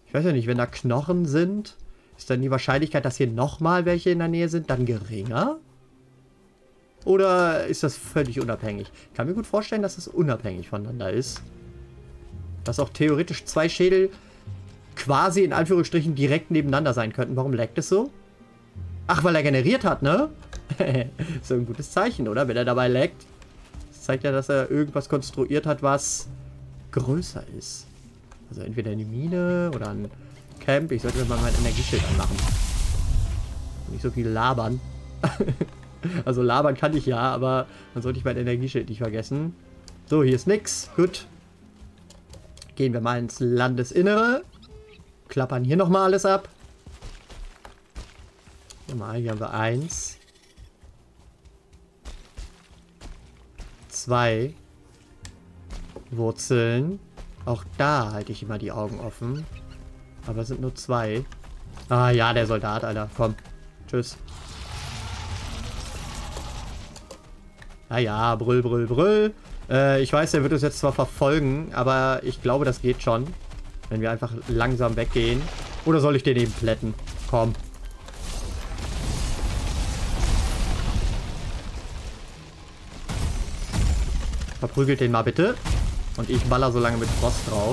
Ich weiß ja nicht, wenn da Knochen sind, ist dann die Wahrscheinlichkeit, dass hier nochmal welche in der Nähe sind, dann geringer? Oder ist das völlig unabhängig? Ich kann mir gut vorstellen, dass es unabhängig voneinander ist. Dass auch theoretisch zwei Schädel quasi in Anführungsstrichen direkt nebeneinander sein könnten. Warum laggt es so? Ach, weil er generiert hat, ne? So ein gutes Zeichen, oder? Wenn er dabei laggt. Das zeigt ja, dass er irgendwas konstruiert hat, was größer ist. Also entweder eine Mine oder ein Camp. Ich sollte mir mal mein Energieschild anmachen. Nicht so viel labern. Also labern kann ich ja, aber dann sollte ich mein Energieschild nicht vergessen. So, hier ist nix. Gut. Gehen wir mal ins Landesinnere. Klappern hier nochmal alles ab. Hier haben wir 1. 2 Wurzeln. Auch da halte ich immer die Augen offen. Aber es sind nur 2. Ah ja, der Soldat, Alter. Komm. Tschüss. Ah ja, brüll, brüll, brüll. Ich weiß, der wird uns jetzt zwar verfolgen, aber ich glaube, das geht schon. Wenn wir einfach langsam weggehen. Oder soll ich den eben plätten? Komm. Verprügelt den mal bitte. Und ich baller so lange mit Frost drauf.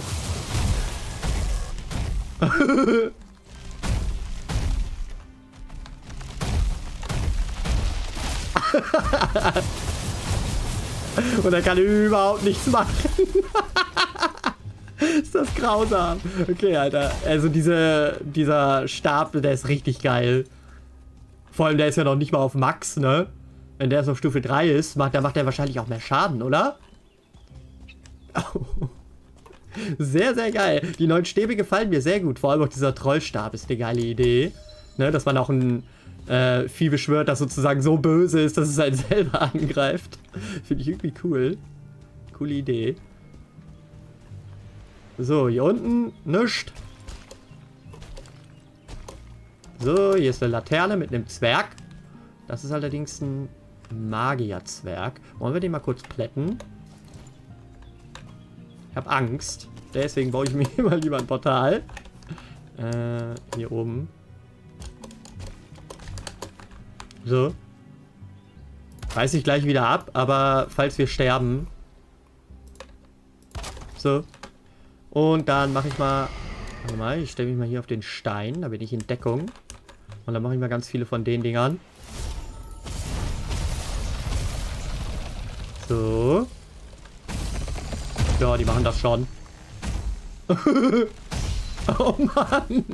Und er kann überhaupt nichts machen. Ist das grausam. Okay, Alter. Also dieser Stab, der ist richtig geil. Vor allem, der ist ja noch nicht mal auf Max, ne? Wenn der jetzt auf Stufe 3 ist, dann macht er wahrscheinlich auch mehr Schaden, oder? Oh. Sehr, sehr geil. Die neuen Stäbe gefallen mir sehr gut. Vor allem auch dieser Trollstab ist eine geile Idee. Ne, dass man auch ein Vieh beschwört, das sozusagen so böse ist, dass es einen selber angreift. Finde ich irgendwie cool. Coole Idee. So, hier unten nichts. So, hier ist eine Laterne mit einem Zwerg. Das ist allerdings ein Magierzwerg. Wollen wir den mal kurz plätten? Ich habe Angst. Deswegen baue ich mir immer lieber ein Portal. Hier oben. So. Reiß ich gleich wieder ab, aber falls wir sterben. So. Und dann mache ich mal... Warte mal, ich stelle mich mal hier auf den Stein. Da bin ich in Deckung. Und dann mache ich mal ganz viele von den Dingern. So. Ja, die machen das schon. Oh Mann.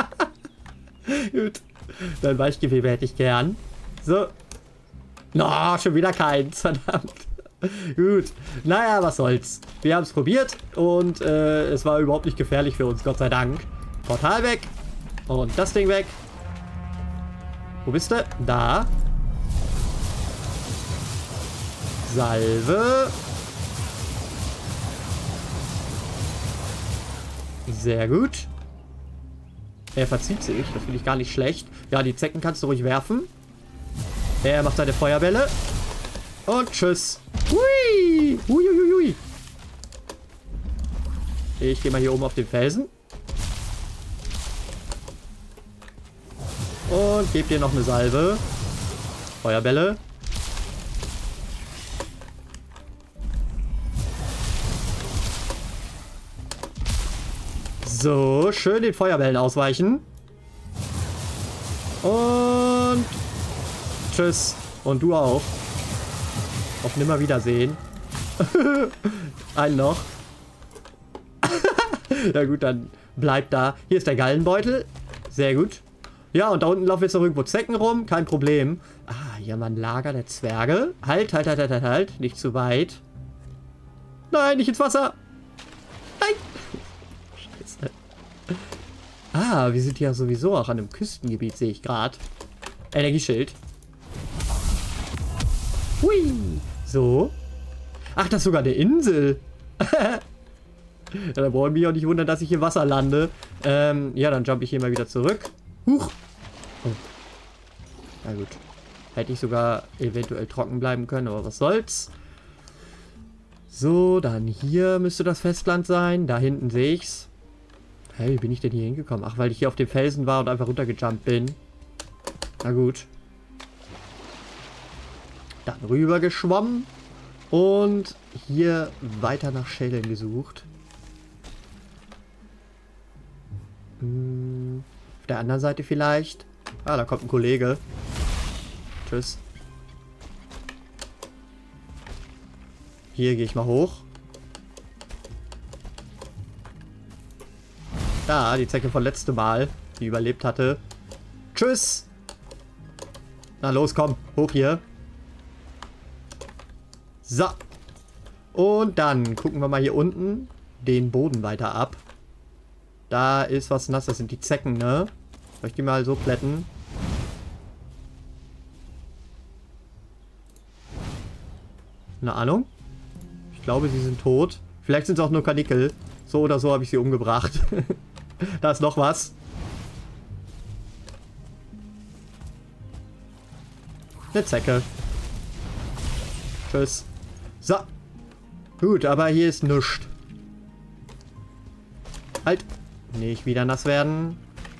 Gut. Dann Weichgewebe hätte ich gern. So. No, schon wieder keins. Verdammt. Gut. Naja, was soll's. Wir haben es probiert und es war überhaupt nicht gefährlich für uns, Gott sei Dank. Portal weg. Und das Ding weg. Wo bist du? Da. Salve. Sehr gut. Er verzieht sich. Das finde ich gar nicht schlecht. Ja, die Zecken kannst du ruhig werfen. Er macht seine Feuerbälle. Und tschüss. Hui. Hui. Ich gehe mal hier oben auf den Felsen. Und gebe dir noch eine Salve. Feuerbälle. So, schön den Feuerbällen ausweichen. Und tschüss. Und du auch. Auf Nimmerwiedersehen. Einen noch. Ja gut, dann bleibt da. Hier ist der Gallenbeutel. Sehr gut. Ja, und da unten laufen jetzt noch irgendwo Zecken rum. Kein Problem. Ah, hier haben wir ein Lager der Zwerge. Halt. Nicht zu weit. Nein, nicht ins Wasser. Nein. Scheiße. Ah, wir sind hier sowieso auch an einem Küstengebiet, sehe ich gerade. Energieschild. Hui. So. Ach, das ist sogar eine Insel. Ja, da brauche ich mich auch nicht wundern, dass ich im Wasser lande. Ja, dann jump ich hier mal wieder zurück. Huch. Oh. Na gut. Hätte ich sogar eventuell trocken bleiben können, aber was soll's. So, dann hier müsste das Festland sein. Da hinten sehe ich's. Hey, wie bin ich denn hier hingekommen? Ach, weil ich hier auf dem Felsen war und einfach runtergejumpt bin. Na gut. Dann rüber geschwommen. Und hier weiter nach Schädeln gesucht. Auf der anderen Seite vielleicht. Ah, da kommt ein Kollege. Tschüss. Hier gehe ich mal hoch. Da, die Zecke von letztem Mal, die überlebt hatte. Tschüss. Na los, komm. Hoch hier. So. Und dann gucken wir mal hier unten den Boden weiter ab. Da ist was nass. Das sind die Zecken, ne? Soll ich die mal so plätten? Eine Ahnung. Ich glaube, sie sind tot. Vielleicht sind es auch nur Karnickel. So oder so habe ich sie umgebracht. Da ist noch was. Eine Zecke. Tschüss. So. Gut, aber hier ist nichts. Halt. Nicht wieder nass werden.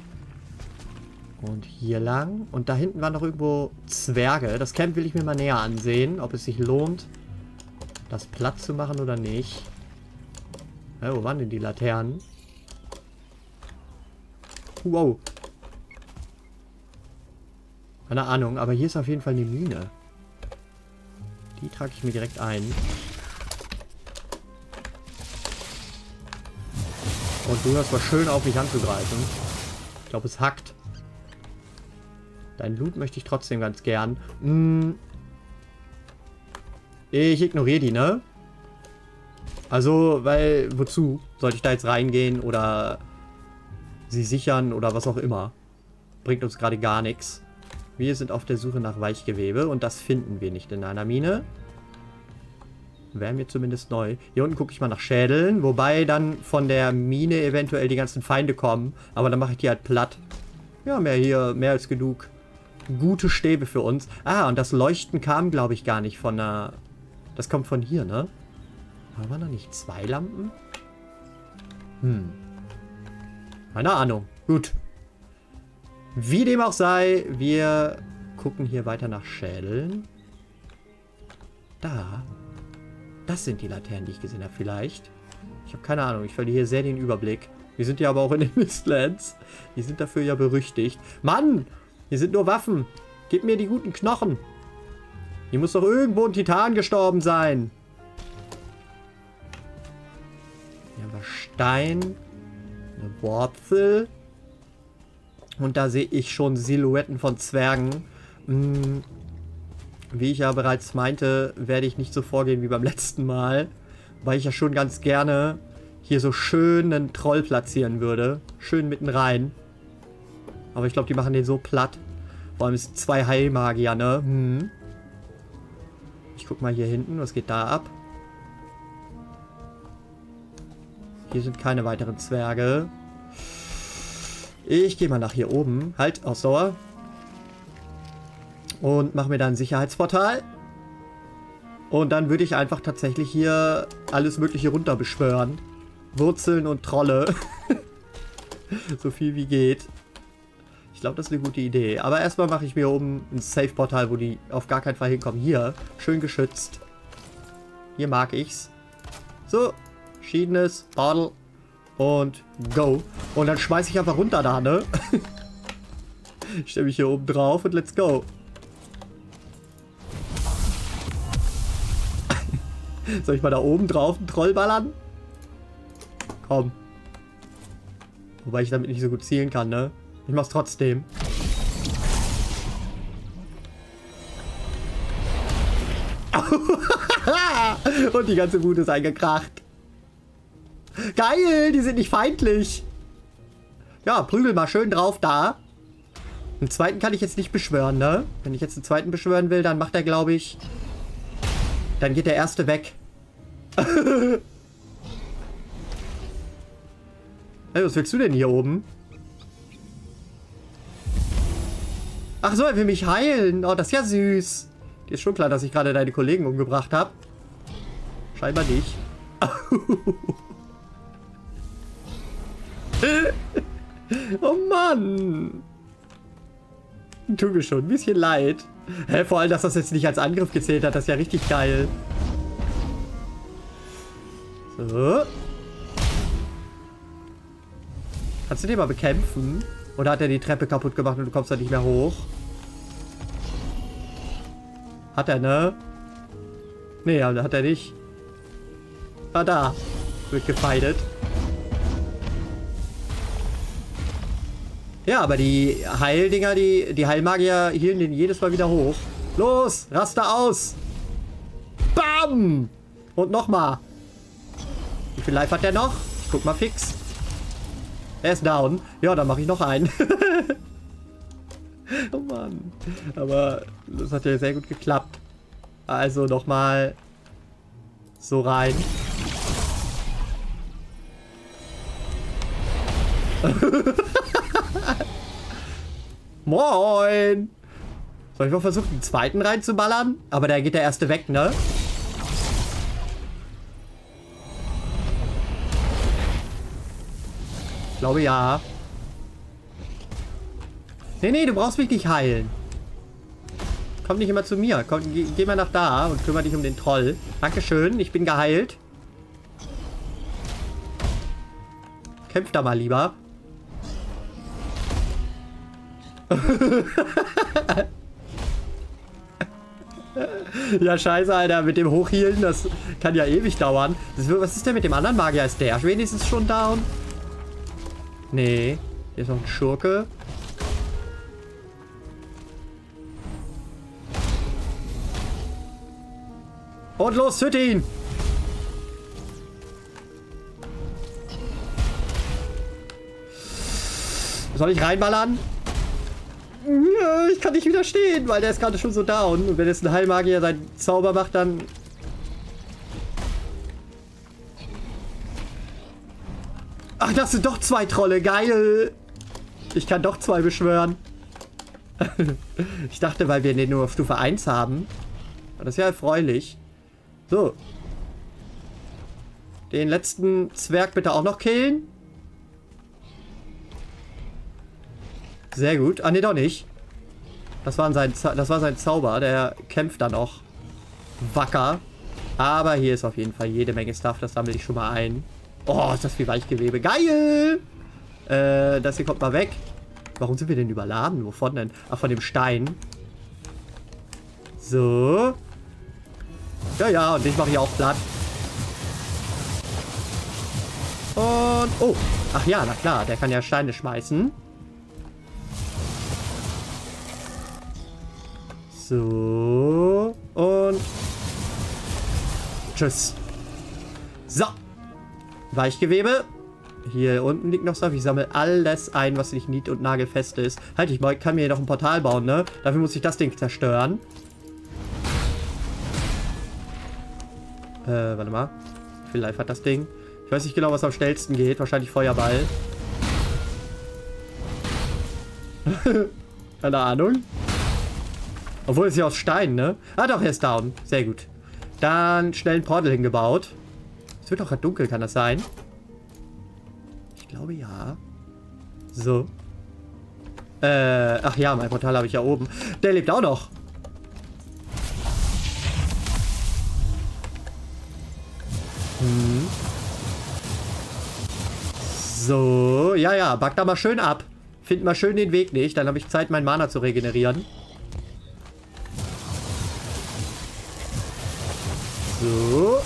Und hier lang. Und da hinten waren noch irgendwo Zwerge. Das Camp will ich mir mal näher ansehen, ob es sich lohnt, das platt zu machen oder nicht. Ja, wo waren denn die Laternen? Wow. Keine Ahnung, aber hier ist auf jeden Fall eine Mine. Die trage ich mir direkt ein. Und du hörst mal schön auf, mich anzugreifen. Ich glaube, es hackt. Dein Loot möchte ich trotzdem ganz gern. Ich ignoriere die, ne? Also, weil, wozu? Sollte ich da jetzt reingehen oder sie sichern oder was auch immer? Bringt uns gerade gar nichts. Wir sind auf der Suche nach Weichgewebe und das finden wir nicht in einer Mine. Wäre mir zumindest neu. Hier unten gucke ich mal nach Schädeln, wobei dann von der Mine eventuell die ganzen Feinde kommen. Aber dann mache ich die halt platt. Wir haben ja hier mehr als genug gute Stäbe für uns. Ah, und das Leuchten kam, glaube ich, gar nicht von der... Das kommt von hier, ne? Aber waren da nicht 2 Lampen? Keine Ahnung. Gut. Wie dem auch sei, wir gucken hier weiter nach Schädeln. Da. Das sind die Laternen, die ich gesehen habe, vielleicht. Ich habe keine Ahnung. Ich verliere hier sehr den Überblick. Wir sind ja aber auch in den Mistlands. Die sind dafür ja berüchtigt. Mann! Hier sind nur Waffen. Gib mir die guten Knochen. Hier muss doch irgendwo ein Titan gestorben sein. Hier haben wir Stein. Eine Wurzel. Und da sehe ich schon Silhouetten von Zwergen. Wie ich ja bereits meinte, werde ich nicht so vorgehen wie beim letzten Mal. Weil ich ja schon ganz gerne hier so schön einen Troll platzieren würde. Schön mitten rein. Aber ich glaube, die machen den so platt. Vor allem sind 2 Heilmagier, ne? Ich guck mal hier hinten. Was geht da ab? Hier sind keine weiteren Zwerge. Ich gehe mal nach hier oben. Halt, Ausdauer. Und mache mir da ein Sicherheitsportal. Und dann würde ich einfach tatsächlich hier alles Mögliche runterbeschwören. Wurzeln und Trolle. So viel wie geht. Ich glaube, das ist eine gute Idee. Aber erstmal mache ich mir oben ein Safe-Portal, wo die auf gar keinen Fall hinkommen. Hier, schön geschützt. Hier mag ich's. So, verschiedenes Portal. Und go. Und dann schmeiße ich einfach runter da, ne? Ich stelle mich hier oben drauf und let's go. Soll ich mal da oben drauf einen Troll ballern? Komm. Wobei ich damit nicht so gut zielen kann, ne? Ich mach's trotzdem. Und die ganze Wut ist eingekracht. Geil, die sind nicht feindlich. Ja, prügel mal schön drauf da. Den zweiten kann ich jetzt nicht beschwören, ne? Wenn ich jetzt den zweiten beschwören will, dann macht er, glaube ich... Dann geht der erste weg. Hey, was willst du denn hier oben? Ach so, er will mich heilen. Oh, das ist ja süß. Dir ist schon klar, dass ich gerade deine Kollegen umgebracht habe. Scheinbar nicht. Oh Mann. Tut mir schon ein bisschen leid. Hä, vor allem, dass das jetzt nicht als Angriff gezählt hat, das ist ja richtig geil. So. Kannst du den mal bekämpfen? Oder hat er die Treppe kaputt gemacht und du kommst da nicht mehr hoch? Hat er, ne? Nee, hat er nicht. Ah, da. Wird gefeidet. Ja, aber die Heildinger, die Heilmagier hielten den jedes Mal wieder hoch. Los, raste aus. Bam! Und nochmal. Wie viel Life hat der noch? Ich guck mal fix. Er ist down. Ja, dann mache ich noch einen. Oh Mann. Aber das hat ja sehr gut geklappt. Also nochmal so rein. Moin! Soll ich mal versuchen, den zweiten reinzuballern? Aber da geht der erste weg, ne? Ich glaube ja. Nee, du brauchst mich nicht heilen. Komm nicht immer zu mir. Komm, geh mal nach da und kümmere dich um den Troll. Dankeschön, ich bin geheilt. Kämpf da mal lieber. Ja, scheiße, Alter. Mit dem Hochhealen, das kann ja ewig dauern. Was ist denn mit dem anderen Magier? Ist der wenigstens schon down? Nee. Hier ist noch ein Schurke. Und los, töte ihn! Soll ich reinballern? Ich kann nicht widerstehen, weil der ist gerade schon so down. Und wenn jetzt ein Heilmagier seinen Zauber macht, dann... Ach, das sind doch zwei Trolle. Geil. Ich kann doch zwei beschwören. Ich dachte, weil wir den nur auf Stufe 1 haben. Aber das ist ja erfreulich. So. Den letzten Zwerg bitte auch noch killen. Sehr gut. Ah, ne, doch nicht. Das war sein Zauber. Der kämpft dann auch wacker. Aber hier ist auf jeden Fall jede Menge Stuff. Das sammle ich schon mal ein. Oh, ist das viel Weichgewebe. Geil! Das hier kommt mal weg. Warum sind wir denn überladen? Wovon denn? Ach, von dem Stein. So. Ja, und ich mache hier auch platt. Und... Oh. Ach ja, na klar. Der kann ja Steine schmeißen. So. Und... Tschüss. So. Weichgewebe. Hier unten liegt noch Stuff. Ich sammle alles ein, was nicht nied- und nagelfest ist. Halt, ich kann mir hier noch ein Portal bauen, ne? Dafür muss ich das Ding zerstören. Warte mal. Wie viel Life hat das Ding? Ich weiß nicht genau, was am schnellsten geht. Wahrscheinlich Feuerball. Keine Ahnung. Obwohl, es ist ja aus Stein, ne? Ah, doch, er ist down. Sehr gut. Dann schnell ein Portal hingebaut. Es wird doch gerade dunkel, kann das sein? Ich glaube, ja. So. Ach ja, mein Portal habe ich ja oben. Der lebt auch noch. So, ja, back da mal schön ab. Find mal schön den Weg nicht, dann habe ich Zeit, mein Mana zu regenerieren. So.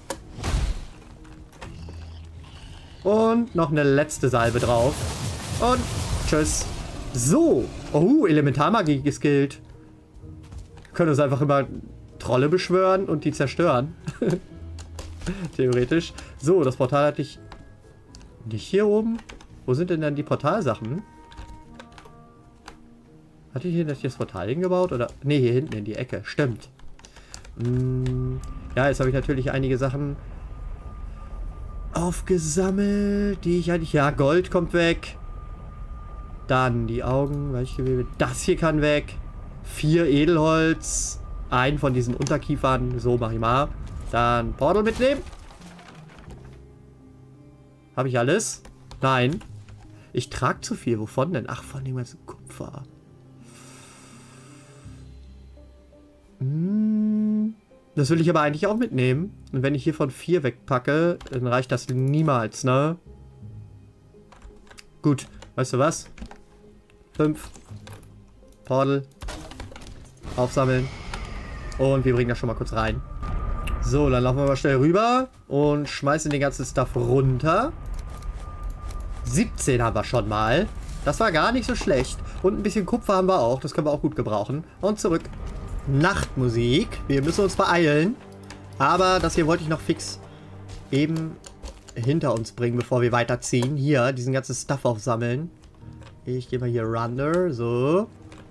Und noch eine letzte Salbe drauf. Und tschüss. So. Oh, Elementarmagie geskillt. Wir können uns einfach immer Trolle beschwören und die zerstören. Theoretisch. So, das Portal hatte ich nicht hier oben. Wo sind denn dann die Portalsachen? Hatte ich hier das Portal hingebaut? Oder? Ne, hier hinten in die Ecke. Stimmt. Ja, jetzt habe ich natürlich einige Sachen aufgesammelt, die ich eigentlich... Ja, Gold kommt weg. Dann die Augen, Weichgewebe. Das hier kann weg. 4 Edelholz. Ein von diesen Unterkiefern. So, mach ich mal. Dann Portal mitnehmen. Habe ich alles? Nein. Ich trage zu viel. Wovon denn? Ach, von dem ganzen Kupfer. Das will ich aber eigentlich auch mitnehmen. Und wenn ich hiervon 4 wegpacke, dann reicht das niemals, ne? Gut, weißt du was? 5. Portal. Aufsammeln. Und wir bringen das schon mal kurz rein. So, dann laufen wir mal schnell rüber und schmeißen den ganzen Stuff runter. 17 haben wir schon mal. Das war gar nicht so schlecht. Und ein bisschen Kupfer haben wir auch. Das können wir auch gut gebrauchen. Und zurück. Nachtmusik. Wir müssen uns beeilen. Aber das hier wollte ich noch fix eben hinter uns bringen, bevor wir weiterziehen. Hier, diesen ganzen Stuff aufsammeln. Ich gehe mal hier runter. So.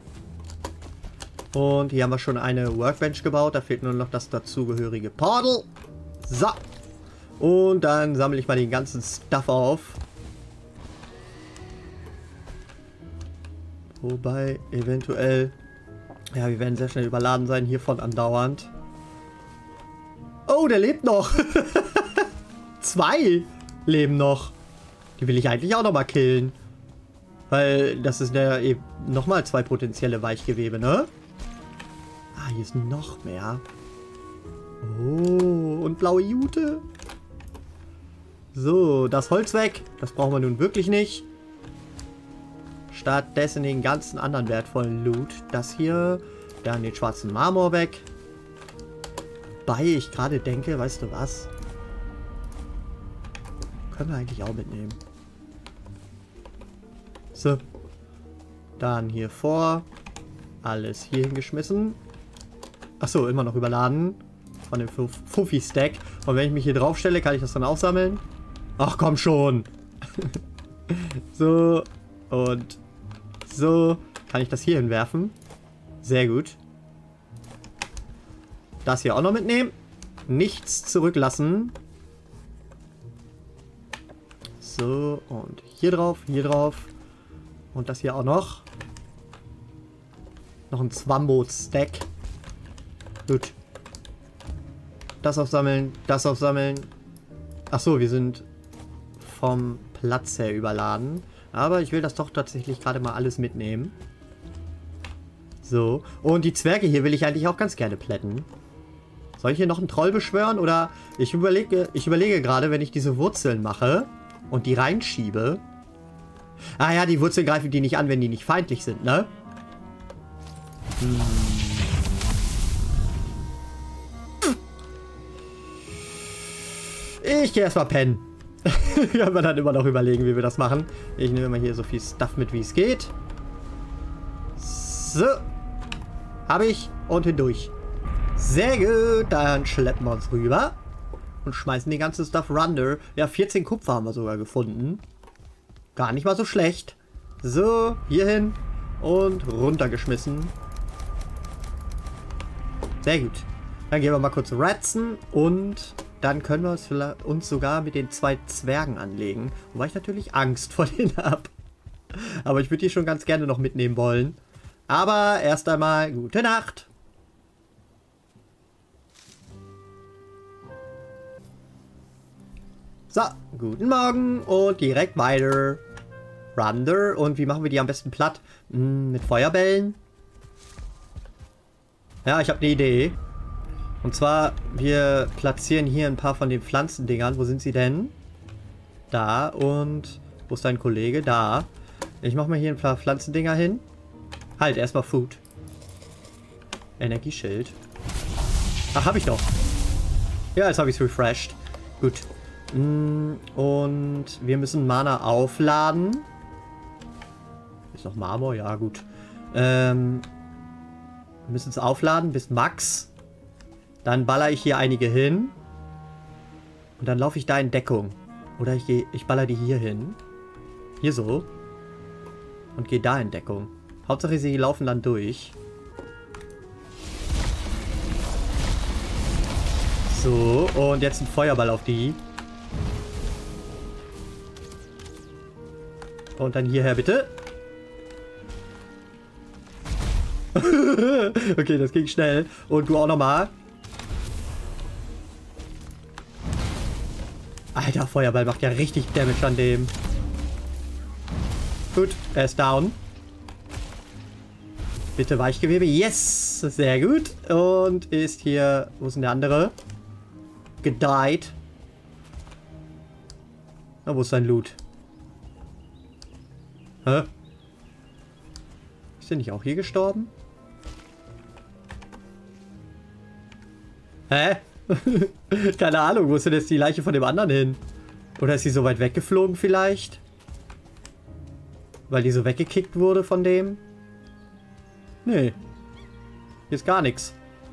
Und hier haben wir schon eine Workbench gebaut. Da fehlt nur noch das dazugehörige Portal. So. Und dann sammle ich mal den ganzen Stuff auf. Wobei, eventuell... Ja, wir werden sehr schnell überladen sein, hiervon andauernd. Oh, der lebt noch. 2 leben noch. Die will ich eigentlich auch noch mal killen. Weil das ist ja eben nochmal 2 potenzielle Weichgewebe, ne? Ah, hier ist noch mehr. Oh, und blaue Jute. So, das Holz weg. Das brauchen wir nun wirklich nicht. Stattdessen den ganzen anderen wertvollen Loot. Das hier. Dann den schwarzen Marmor weg. Wobei ich gerade denke, weißt du was? Können wir eigentlich auch mitnehmen. So. Dann hier vor. Alles hier hingeschmissen. Achso, immer noch überladen. Von dem Fuffi-Stack. Und wenn ich mich hier drauf stelle, kann ich das dann auch sammeln. Ach komm schon. So. Und so. Kann ich das hier hinwerfen. Sehr gut. Das hier auch noch mitnehmen. Nichts zurücklassen. So. Und hier drauf. Hier drauf. Und das hier auch noch. Noch ein Zwambo-Stack. Gut. Das aufsammeln. Das aufsammeln. Achso, wir sind vom Platz her überladen. Aber ich will das doch tatsächlich gerade mal alles mitnehmen. So. Und die Zwerge hier will ich eigentlich auch ganz gerne plätten. Soll ich hier noch einen Troll beschwören? Oder ich überlege gerade, wenn ich diese Wurzeln mache und die reinschiebe. Ah ja, die Wurzeln greifen die nicht an, wenn die nicht feindlich sind, ne? Ich gehe erstmal pennen. Können wir dann immer noch überlegen, wie wir das machen. Ich nehme mal hier so viel Stuff mit, wie es geht. So. Habe ich. Und hindurch. Sehr gut. Dann schleppen wir uns rüber. Und schmeißen die ganze Stuff runter. Ja, 14 Kupfer haben wir sogar gefunden. Gar nicht mal so schlecht. So, hier hin. Und runtergeschmissen. Sehr gut. Dann gehen wir mal kurz ratzen. Und dann können wir uns sogar mit den 2 Zwergen anlegen. Wobei ich natürlich Angst vor denen habe. Aber ich würde die schon ganz gerne noch mitnehmen wollen. Aber erst einmal gute Nacht. So, guten Morgen und direkt weiter. Runter. Und wie machen wir die am besten platt? Mit Feuerbällen? Ja, ich habe eine Idee. Und zwar, wir platzieren hier ein paar von den Pflanzendingern. Wo sind sie denn? Da. Und wo ist dein Kollege? Da. Ich mache mal hier ein paar Pflanzendinger hin. Halt, erstmal Food. Energieschild. Ach, habe ich doch. Ja, jetzt habe ich es refreshed. Gut. Und wir müssen Mana aufladen. Ist noch Marmor? Ja, gut. Wir müssen es aufladen bis Max. Dann baller ich hier einige hin. Und dann laufe ich da in Deckung. Oder ich baller die hier hin. Hier so. Und gehe da in Deckung. Hauptsache sie laufen dann durch. So, und jetzt ein Feuerball auf die. Und dann hierher bitte. Okay, das ging schnell. Und du auch nochmal. Alter, Feuerball macht ja richtig Damage an dem. Gut, er ist down. Bitte Weichgewebe. Yes! Sehr gut. Und ist hier... Wo ist denn der andere? Gedeiht. Na, wo ist sein Loot? Hä? Ist der nicht auch hier gestorben? Hä? Keine Ahnung, wo ist denn jetzt die Leiche von dem anderen hin? Oder ist sie so weit weggeflogen vielleicht? Weil die so weggekickt wurde von dem? Nee. Hier ist gar nichts.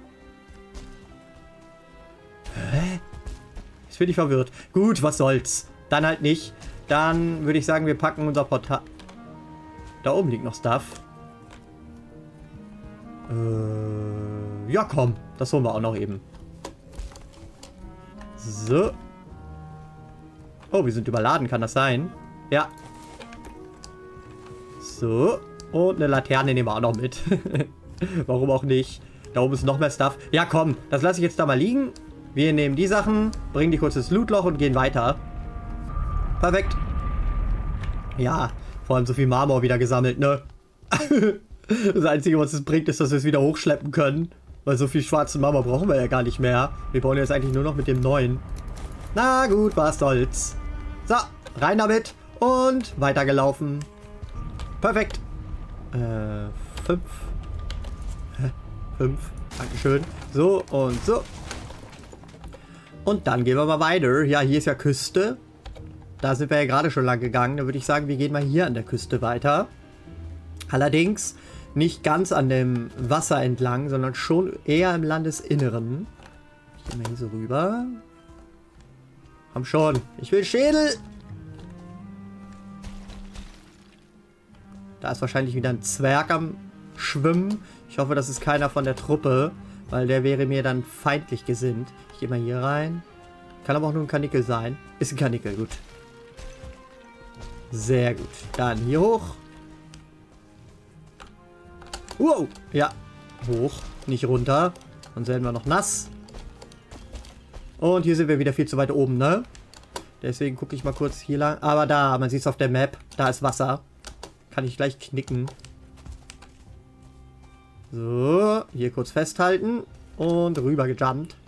Hä? Jetzt bin ich verwirrt. Gut, was soll's. Dann halt nicht. Dann würde ich sagen, wir packen unser Portal... Da oben liegt noch Stuff. Ja, komm. Das holen wir auch noch eben. So. Oh, wir sind überladen. Kann das sein? Ja. So. Und eine Laterne nehmen wir auch noch mit. Warum auch nicht? Da oben ist noch mehr Stuff. Ja, komm. Das lasse ich jetzt da mal liegen. Wir nehmen die Sachen, bringen die kurz ins Lootloch und gehen weiter. Perfekt. Ja, vor allem so viel Marmor wieder gesammelt, ne? Das Einzige, was es bringt, ist, dass wir es wieder hochschleppen können. Weil so viel schwarzen Marmor brauchen wir ja gar nicht mehr. Wir bauen jetzt eigentlich nur noch mit dem neuen. Na gut, was soll's. So, rein damit. Und weitergelaufen. Perfekt. 5. 5. Dankeschön. So und so. Und dann gehen wir mal weiter. Ja, hier ist ja Küste. Da sind wir ja gerade schon lang gegangen. Da würde ich sagen, wir gehen mal hier an der Küste weiter. Allerdings nicht ganz an dem Wasser entlang, sondern schon eher im Landesinneren. Ich gehe mal hier so rüber. Komm schon. Ich will Schädel. Da ist wahrscheinlich wieder ein Zwerg am Schwimmen. Ich hoffe, das ist keiner von der Truppe, weil der wäre mir dann feindlich gesinnt. Ich gehe mal hier rein. Kann aber auch nur ein Karnickel sein. Ist ein Karnickel, gut. Sehr gut. Dann hier hoch. Wow. Ja. Hoch. Nicht runter. Sonst werden wir noch nass. Und hier sind wir wieder viel zu weit oben, ne? Deswegen gucke ich mal kurz hier lang. Aber da, man sieht es auf der Map. Da ist Wasser. Kann ich gleich knicken. So. Hier kurz festhalten. Und rüber gejumpt.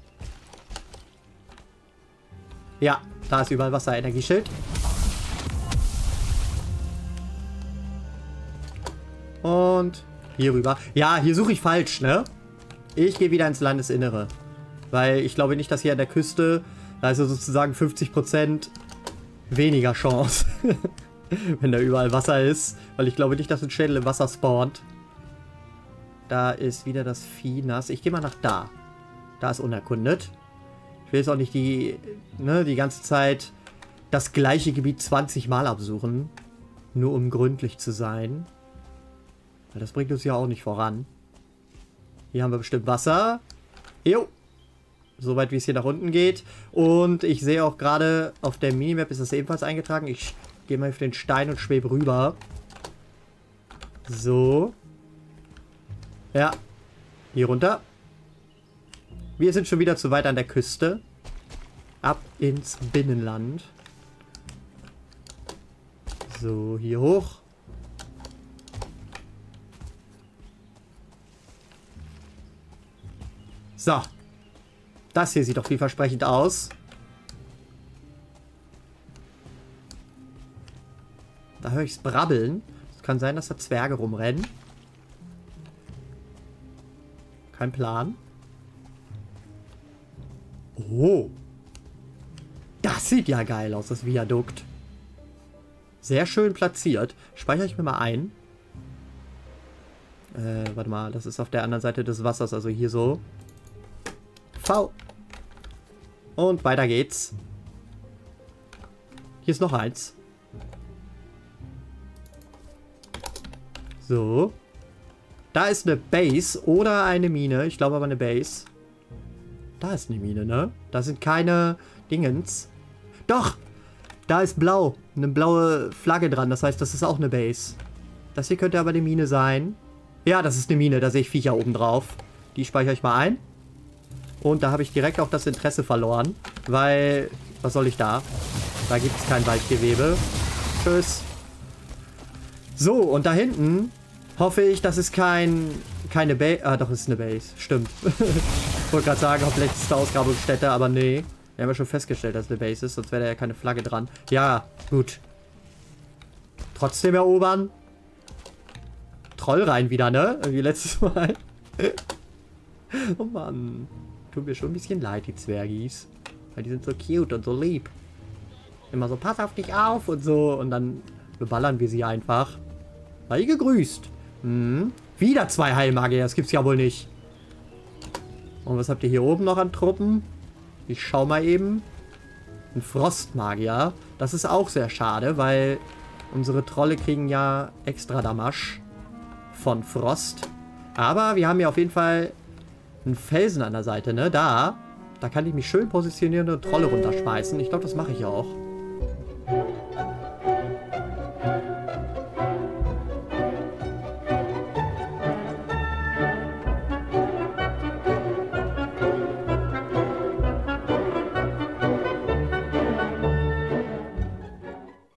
Ja, da ist überall Wasser. Energieschild. Und hier rüber. Ja, hier suche ich falsch, ne? Ich gehe wieder ins Landesinnere. Weil ich glaube nicht, dass hier an der Küste, da ist ja sozusagen 50% weniger Chance. Wenn da überall Wasser ist. Weil ich glaube nicht, dass ein Schädel im Wasser spawnt. Da ist wieder das Vieh nass. Ich gehe mal nach da. Da ist unerkundet. Ich will jetzt auch nicht die ganze Zeit das gleiche Gebiet 20 Mal absuchen. Nur um gründlich zu sein. Weil das bringt uns ja auch nicht voran. Hier haben wir bestimmt Wasser. Jo. Soweit wie es hier nach unten geht. Und ich sehe auch gerade auf der Minimap ist das ebenfalls eingetragen. Ich gehe mal auf den Stein und schwebe rüber. So. Ja. Hier runter. Wir sind schon wieder zu weit an der Küste. Ab ins Binnenland. So, hier hoch. So. Das hier sieht doch vielversprechend aus. Da höre ich es brabbeln. Es kann sein, dass da Zwerge rumrennen. Kein Plan. Oh. Das sieht ja geil aus, das Viadukt. Sehr schön platziert. Speichere ich mir mal ein. Warte mal, das ist auf der anderen Seite des Wassers, also hier so. V. Und weiter geht's. Hier ist noch eins. So. Da ist eine Base oder eine Mine. Ich glaube aber eine Base. Da ist eine Mine, ne? Da sind keine Dingens. Doch! Da ist blau. Eine blaue Flagge dran. Das heißt, das ist auch eine Base. Das hier könnte aber eine Mine sein. Ja, das ist eine Mine. Da sehe ich Viecher oben drauf. Die speichere ich mal ein. Und da habe ich direkt auch das Interesse verloren. Weil, was soll ich da? Da gibt es kein Weichgewebe. Tschüss. So, und da hinten hoffe ich, dass es keine Base... Ah, doch, es ist eine Base. Stimmt. Ich wollte gerade sagen, vielleicht ist es eine Ausgrabungsstätte, aber nee. Wir haben ja schon festgestellt, dass es eine Base ist, sonst wäre da ja keine Flagge dran. Ja, gut. Trotzdem erobern. Troll rein wieder, ne? Wie letztes Mal. Oh Mann. Tut mir schon ein bisschen leid, die Zwergis. Weil die sind so cute und so lieb. Immer so, pass auf dich auf und so. Und dann beballern wir sie einfach. Sei gegrüßt. Wieder 2 Heilmagier, das gibt's ja wohl nicht. Und was habt ihr hier oben noch an Truppen? Ich schau mal eben. Ein Frostmagier. Das ist auch sehr schade, weil unsere Trolle kriegen ja extra Damage von Frost. Aber wir haben ja auf jeden Fall einen Felsen an der Seite, ne? Da kann ich mich schön positionieren und Trolle runterschmeißen. Ich glaube, das mache ich auch.